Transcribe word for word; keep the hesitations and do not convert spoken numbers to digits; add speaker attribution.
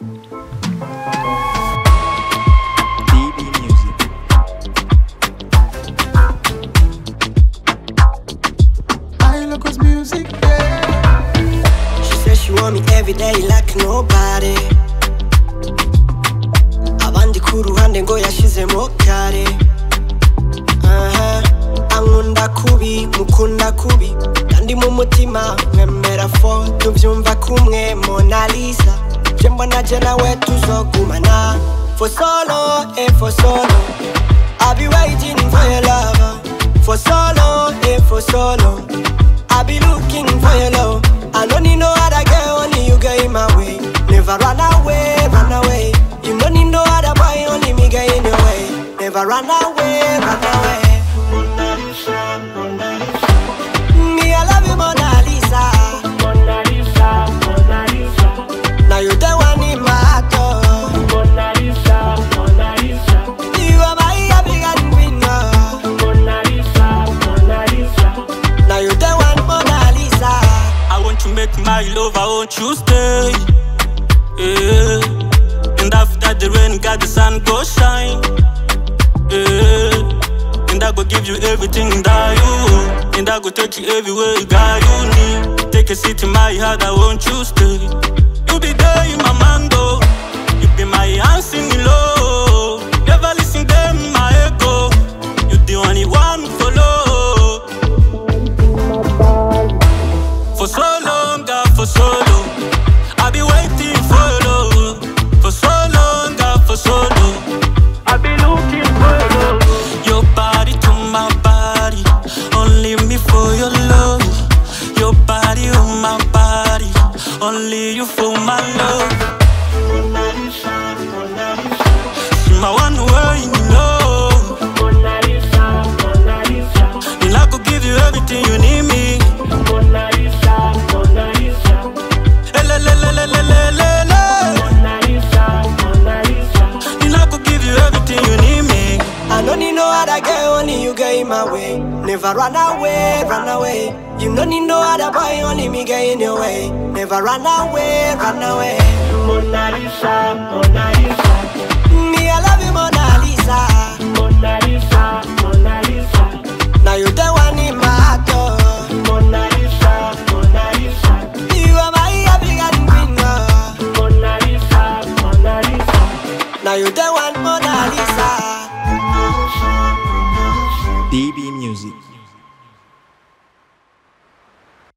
Speaker 1: Ilogos music, yeah.
Speaker 2: She says she want me every day like nobody. Abandi kuruhande ngo yashizemo kare. Aha, ankunda kubi, mukunda kubi, kandi mu mutima mwemera fo tuvyumva kumwe Monalisa. Je mbona je nawe tuzogumana for so long and for so long. I'll be waiting for your love for so long and for so long. I'll be looking for your love. I don't need no other girl, only you get in my way. Never run away, run away. You don't need no other boy, only me get in your way. Never run away, run away. Monalisa, Monalisa. Me, I love you, Monalisa. Monalisa, Monalisa. Now you the one in my heart. Monalisa, Monalisa. You are my happy and winner. Monalisa, Monalisa. Now you the one, Monalisa.
Speaker 3: I want to make my love, I want you stay. Yeah. And after the rain, got the sun go shine. Yeah. And I go give you everything that you want. And I go take you everywhere, God, you need. Take a seat in my heart, I want you stay. You be there in my mango. You be my answer, me low. Never listen them, my echo. You the only one follow. For so long, God, for so long, I be waiting for your love. For so long, God, for so long, I be looking for your love. Your body to my body, only me for your love. Your body on my body, only you for my love. Monalisa, Monalisa. She my one way in love. Monalisa, Monalisa. And I could give you everything you need me. Monalisa, Monalisa. Le le le le le le le le. Monalisa, Monalisa. And I could give you everything you need me.
Speaker 2: I don't need no other girl, only you get in my way. Never run away, run away. You don't need no other boy, only me get in your way. Never run away, run away.
Speaker 3: Monalisa, Monalisa.